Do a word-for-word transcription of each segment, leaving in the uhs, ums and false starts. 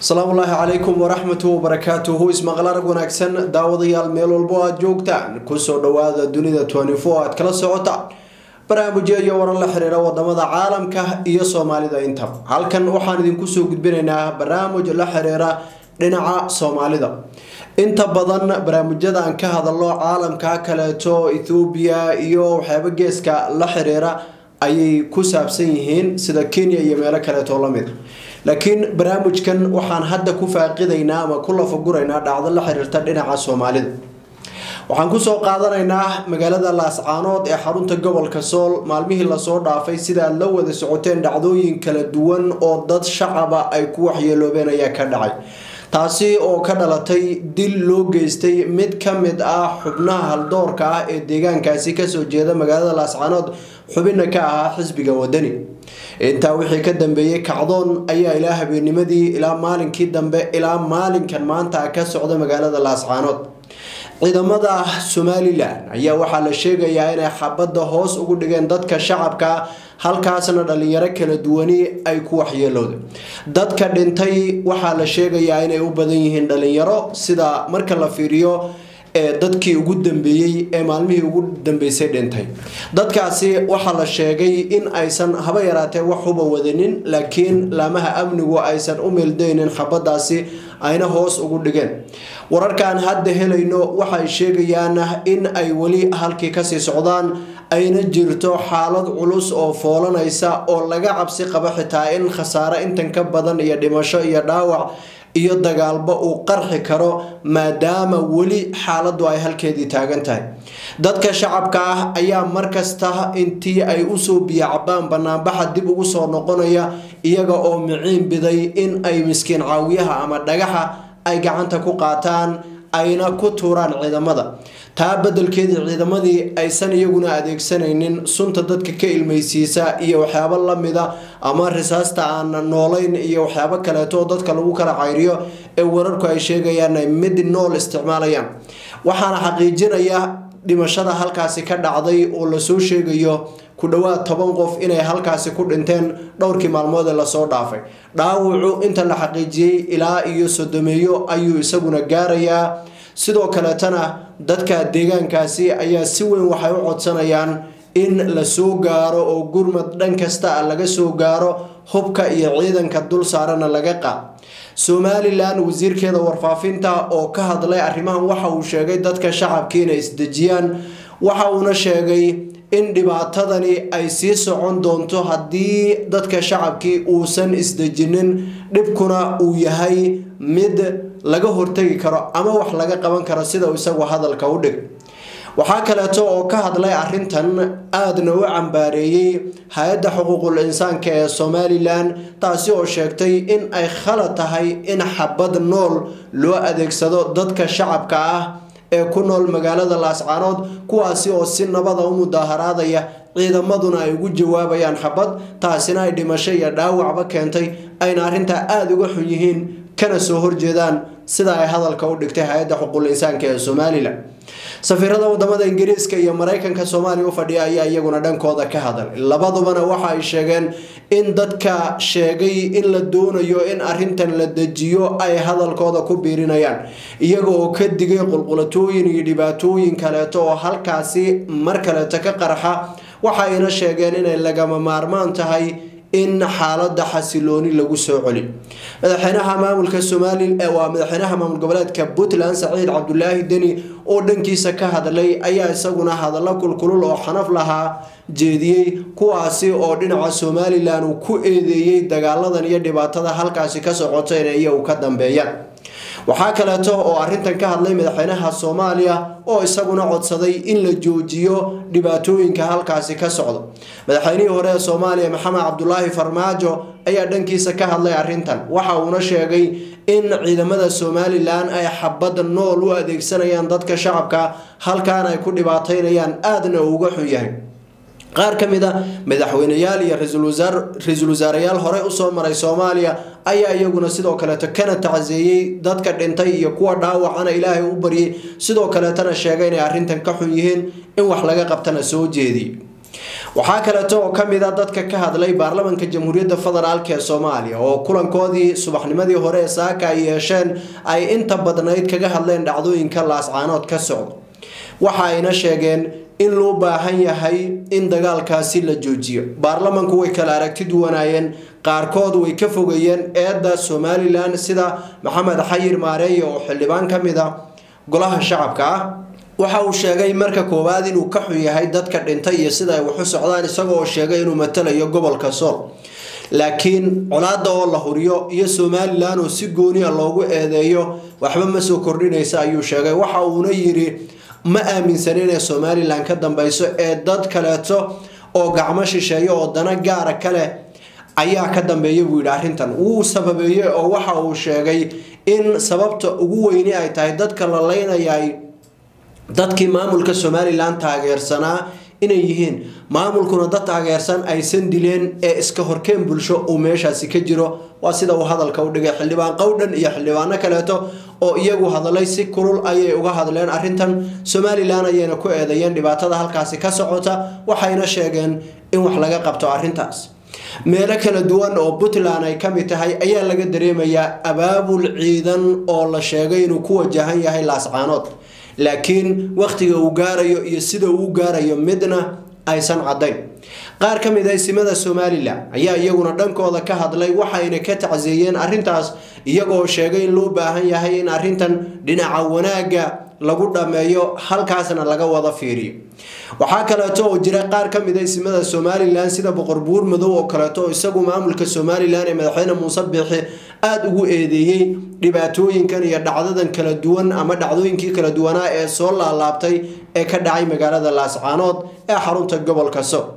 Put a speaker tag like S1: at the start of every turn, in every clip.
S1: السلام الله عليكم ورحمة وبركاته. اسم غلارك ونكسن داودي الميل والبوا جوجتان كسر دواد الدنيا تواني فوات كلا سعوتا برامجية ورا الحريرة وضمد عالم كه يسوع مالي ذا انتم هل كان وحنا ذي كسر قد بيننا برامج الحريرة لنعا سومالي ذا انت بدن برامجية أنك هذا الله عالم كاكلاتو إثيوبيا يو حبجيس كالحريرة أي كسب سينهين سيدا كينيا يميلا كلاتو لميد لكن برامج كان وحان هدا كفاقدينا ما كل فقرينا دعض الله حريرتا دينعا سوماليدا waxaan ku soo qaadanaynaa magaalada Laascaanood ee xarunta gobolka Sool maalmihii la soo dhaafay sida la wada socoteen dhacdooyin kala duwan oo dad shacaba ay ku waxyeeloobeen ayaa ka dhacay taasi oo ka dhalatay dil loo geystay mid ka mid ah xubnaha haldoorka ah ee deegaankaasi ka soo jeeda magaalada Laascaanood xubinna ka ah xisbiga wadani inta wixii ka dambeeyay kacdoon ayaa ilaa habeennimadii ilaa maalinkii dambe ilaa maalinkan maanta ka socda magaalada Laascaanood ciidamada Somaliland ayaa waxa la sheegayaa inay xabada hoos ugu dhigeen dadka shacabka halkaasna dhalinyaro kala duwani ay ku waxyeelowday dadka dhintay waxa la sheegayaa inay u badan yihiin dhalinyaro sida marka la fiiriyo ee dadkii ugu dambeeyay ee maalmihii ugu dambeysay dhintay dadkaasi waxa la sheegay in aysan haba yaraatee wax uba wadanin laakiin laamaha amnigu aysan u meeldeynin xabadaasi ayna hoos ugu dhigeen wararkan hadda helayno waxay sheegayaan in ay wali halkii ka sii socdaan ayna jirto xaalad culus oo foolanaysa oo laga cabsi qabo xitaa in khasaare intan ka badan iyo dhimasho iyo dhaawac iyo dagaalba uu qarxi karo maadaama wali xaaladdu ay halkeedii taagan tahay dadka shacabka ah ayaa markasta intii ay u soo biyacbaan banaanbaxa dib ugu soo noqonaya iyaga oo miciin biday in ay miskiin caawiyaha ama dhagaxa ay gacanta ku qaataan ayna ku tuuraan ciidamada taa bedelkeedii ciidamadii aysan iyaguna adeegsanaynin sunta dadka ka ilmaysiisa iyo waxyaabo la mid ah ama risaasta aan noolayn iyo waxyaabo kale oo dadka lagu kala cayriyo ee wararku ay sheegayaan ay mid nool isticmaalayaan waxaana xaqiijinaya dhimashada halkaasi ka dhacday oo la soo sheegayo ku dhawaad toban qof inay halkaasi ku dhinteen dhowrkii maalmood ee la soo dhaafay dhaawacu inta la xaqiijiyay ilaa iyo sodomeeyo ayuu isaguna gaarayaa sidoo kale tana dadka deegaankaasi ayaa si weyn waxay u codsanayaan in la soo gaaro oo gurmad dhan kasta laga soo gaaro hubka iyo ciidanka dul saarana laga qaad Somaliland wasiirkeeda warfaafinta oo ka hadlay arrimahan waxa uu sheegay dadka shacabka inay isdajiyaan waxa uu sheegay in dhibaatadani ay sii socon doonto haddii dadka shacabkii uusan isdajinin dhibkuna uu yahay mid laga hortagi karo ama wax laga qaban karo sida uu isagu hadalka u dhig waxa kale oo ka hadlay arrintan aadna u cambaareeyay hay'adda xuquuqul insaanka ee Somaliland taasi oo sheegtay in ay khalad tahay in xabad nool loo adeegsado dadka shacabka ah ee ku nool magaalada Laascaanood kuwaasi oo si nabad ah u mudaharaadaya ciidamaduna ay ugu jawaabayaan xabad taasina ay dhimasho iyo dhaawacba keentay ayna arrinta aad uga xun yihiin kana soo horjeedaan sida ay hadalka u dhigtay hay'adda xuquuqul insaanka ee Somaliland safiirada wadamada Ingiriiska iyo Mareykanka Soomaaliya u fadhiya ayaa iyaguna dhankooda ka hadal labadubana waxa ay sheegeen in dadka sheegay in la doonayo in arrintan la dajiyo ay hadalkooda ku biirinayaan iyaga oo ka digay qulqulatooyin iyo dhibaatooyin kale oo halkaasi mar kale ka qarxa waxa ayna sheegeen inay lagama maarmaan tahay in xaaladda xasilooni lagu soo celiyo madaxweynaha maamulka Soomaaliland ee waa madaxweynaha maamul goboleedka Puntland Saciid Cabdullaahi Deni oo dhankiisa ka hadlay ayaa isaguna hadallo kulkulul oo xanaf lahaa jeediyay kuwaasi oo dhinaca Somaliland uu ku eedeeyay dagaaladan iyo dhibaatada halkaasi ka socotay inay iyagu ka dambeeyaan waxa kale oo arrintan ka hadlay madaxweynaha Soomaaliya oo isaguna codsaday in la joojiyo dhibaatooyinka halkaasi ka socdo madaxweynihii hore ee Soomaaliya Maxamed Cabdullaahi Farmaajo ayaa dhankiisa ka hadlay arrintan waxa uu sheegay in ciidamada Somaliland ay xabad nool u adeegsanayaan dadka shacabka halkaan ay ku dhibaateynayaan aadna uga xun yahay qaar kamida madaxweynayaal iyo ra'iisul wasaarayaal hore u soo maray Soomaaliya ayaa iyaguna sidoo kale kana tacsiyeeyay dadka dhintay iyo kuwa dhaawacana Ilaahay u bariyay sidoo kale tana sheegay in arrintan ka xun yihiin in wax laga qabtana soo jeediyay waxaa kaleeto oo kamid ah dadka ka hadlay baarlamaanka jamhuuriyadda federaalka ee Soomaaliya oo kulankoodii subaxnimadii hore ee saaka ay yeesheen ay inta badnayd kaga hadleen dhacdooyinka laascaanood ka socda waxa ayna sheegeen in loo baahan yahay in dagaalkaasi la joojiyo baarlamaanku way kala aragti duwanaayeen qaarkood way ka fogeeyeen eedda Somaliland sida Maxamed Xayir Maareey oo xildhibaan kamid ah golaha shacabka ah waxa uu sheegay marka koowaad inuu ka xun yahay dadka dhintay iyo sida ay wax u socdaan isagoo sheegay inuu matalayo gobolka Sool laakiin colaada oo la huriyo iyo Somaliland oo si gooni ah loogu eedeeyo waxba ma soo kordhinaysa ayuu sheegay waxa uuna yiri ma aaminsanin in Somaliland ka dambayso ee dad kaleeto oo gacmo shisheeyo oo dana gaar ah kale ayaa ka dambeeyay buu arintan uu sababeeyay oo waxa uu sheegay in sababta ugu weyn ay tahay dadka la leynayay dadkii maamulka Somaliland taageersanaa inay yihiin maamulkuna dad taageersan aysan dileen ee iska horkeen bulsho oo meeshaasi ka jiro waa sida uu hadalka u dhigay xildhibaan qowdhan iyo xildhibaano kaleeto oo iyagu hadalay si kulul ayay uga hadleen arintan Somaliland ayayna ku eedeeyeen dhibaatada halkaasi ka socota waxayna sheegeen in wax laga qabto arintaas meelo kala duwan oo Puntland ay kamid tahay ayaa laga dareemayaa abaabul ciidan oo la sheegay inuu ku wajahan yahay laascaanood laakiin waqtiga uu gaarayo iyo sida uu gaarayo midna aysan cadeyn qaar kamid ah simada Somaliland ayaa iyaguna dhankooda ka hadlay waxayna ka tacsiiyeen arintaas iyagoo sheegay in loo baahan yahay in arintan dhinaca wanaaga lagu dhameeyo halkaasna laga wada fiiriyo waxa kale oo jira qaar kamid ah simada Somaliland sida boqor buur madow oo kale oo isagu maamulka Somaliland ee madaxweyne Muuse Biixi aad ugu eedeeyay dhibaatooyinkan iyo dhacdadan kala duwan ama dhacdooyinkii kala duwanaa ee soo laalaabtay ee ka dhacay magaalada Laascaanood ee xarunta gobolka Sool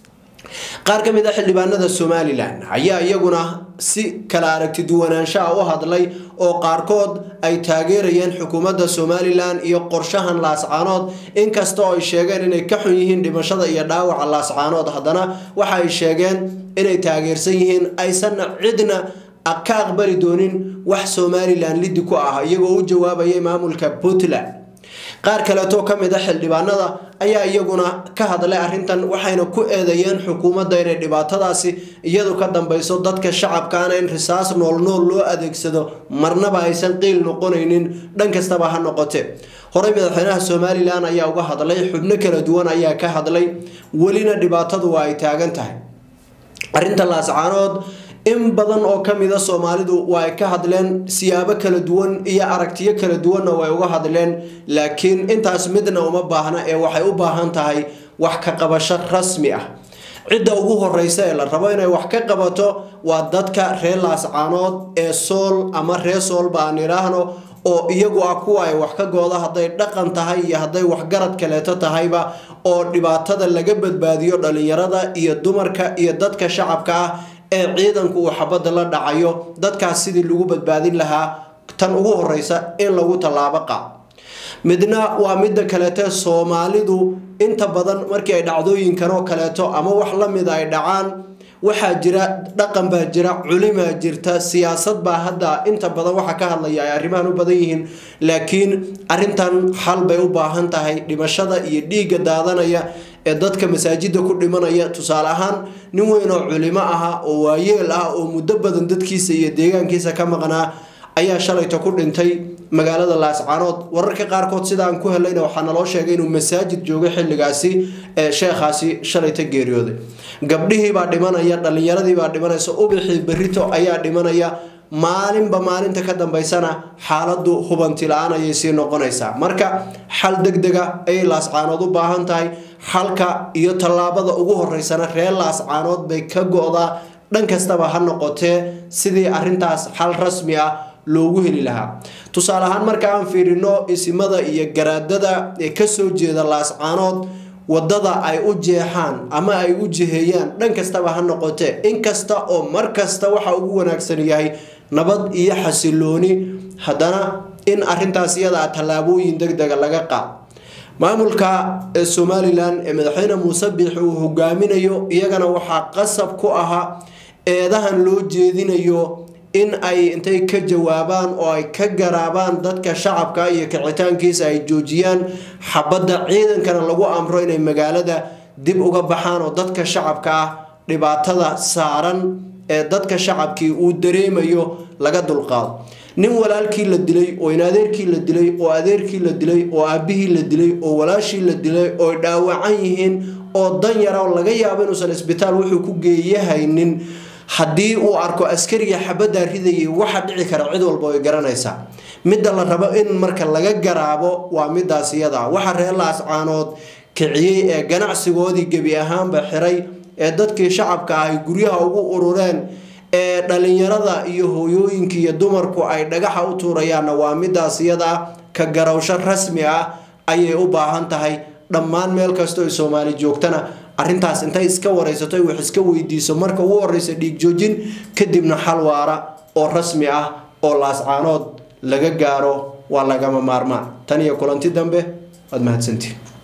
S1: qaar kamid ah xildhibaanada Somaliland ayaa iyaguna si kala aragti duwanaansho u hadlay oo qaarkood ay taageerayeen xukuumadda Somaliland iyo qorshahan Laascaanood inkastoo ay sheegeen inay ka xun yihiin dhimashada iyo dhaawaca Laascaanood haddana waxa ay sheegeen inay taageersan yihiin aysan cidna ka aqbali doonin wax Somaliland lid ku ah iyagoo u jawaabayay maamulka Puntland qaar kale oo kamid ah xildhibaanada ayaa iyaguna ka hadlay arintan waxayna ku eedeeyeen xukuumadda inay dhibaatadaasi iyadoo ka dambayso dadka shacabka ah in risaas nool nool loo adeegsado marnaba aysan qiil noqonaynin dhan kastaba ha noqotee hore madaxweynaha Somaliland ayaa uga hadlay xubno kala duwan ayaa ka hadlay walina dhibaatadu waa ay taagan tahay arinta Laascaanood in badan oo kamid ah Soomaalidu way ka hadleen siyaabo kala duwan iyo aragtiyo kala duwan oo ay uga hadleen laakiin intaas midna uma baahna ee waxay u baahan tahay wax ka qabasho rasmi ah cid ugu horeysa ee la rabo inay wax ka qabato waa dadka reer Laascaanood ee Sool ama reer Sool baan iraahno oo iyagu ah kuwa ay wax ka gooda haday dhaqan tahay iyo haday wax garad kaleeto tahayba oo dhibaatada laga badbaadiyo dhalinyarada iyo dumarka iyo dadka shacabka ah ee ciidanku uu xabada la dhacayo dadkaas sidii lagu badbaadin lahaa tan ugu horeysa in lagu talaabo qaad midna waa mid kaleeto Soomaalidu inta badan markii ay dhacdooyinkan oo kaleeto ama wax la mid ay dhacaan waxa jira dhaqan baa jira culimo jirta siyaasad baa hadda inta badan waxa ka hadlaya ay arrimahan u badan yihiin laakiin arintan xal bay u baahan tahay dhimashada iyo dhiiga daadanaya ee dadka masaajida ku dhimanaya tusaale ahaan nin weyn oo culimo ah oo waayeel ah oo muddo badan dadkiisa iyo deegaankiisa ka maqnaa ayaa shalayto ku dhintay magaalada Laascaanood wararka qaar kood sida aan ku helayna waxa naloo sheegay inuu masaajid joogo xilligaasi ee sheekhaasi shalayto geeriyooday gabdhihii baa dhimanaya dhalinyaradii baa dhimanaysa ubixii berrito ayaa dhimanaya maalinba maalinta ka dambeysana xaaladu hubanti la'aan ayay sii noqonaysaa marka xal degdeg ah ay Laascaanood u baahan tahay halka iyo talaabada ugu horeysana reer Laascaanood bay ka go'daa dhan kastaba ha noqotee sidii arintaas xal rasmi ah loogu heli lahaa tusaale ahaan marka aan fiirino isimada iyo garaadada ee ka soo jeeda Laascaanood wadada ay u jeexaan ama ay u jiheeyaan dhan kastaba ha noqotee in kasta oo mar kasta waxa ugu wanaagsan yahay nabad iyo xasilooni haddana in arintaas iyada talaabooyin degdeg laga qaado maamulka Somaliland ee madaxweyne Muuse Biixi uu hogaaminayo iyagana waxa qasab ku ahaa eedahan loo jeedinayo in ay intay ka jawaabaan oo ay ka garaabaan dadka shacabka iyo kicitaankiisa ay joojiyaan xabada ciidankana lagu amro inay magaalada dib uga baxaan oo dadka shacabka ah dhibaatada saaran ee dadka shacabkii uu dareemayo laga dulqaado nin walaalkii la dilay oo inaadeerkii la dilay oo adeerkii la dilay oo aabihii la dilay oo walaashii la dilay oo dhaawacan yihiin oo dan yar oo laga yaabo inuusan isbitaal wuxuu ku geeyahaynin haddii uu arko askariga xabada ridayay waxa dhici kara cid walba way garanaysaa midda la rabo in marka laga garaabo waa midaas iyada waxa reer Laascaanood kiciyay ee ganacsigoodii gabi ahaanba xiray ee dadkii shacabka ah ay guryaha ugu urureen ee dhalinyarada iyo hooyooyinka iyo dumarku ay dhagaxa u tuurayaan waa midaas iyada ka garawsho rasmi ah ayay u baahan tahay dhammaan meel kasto ay Soomaali joogtana arintaas intay iska wareysato wax iska weydiiso marka uu horeysa dhiig joojin kadibna xal waara oo rasmi ah oo Laascaanood laga gaaro waa laga maarmaan tan iyo kulanti dambe wad mahadsantii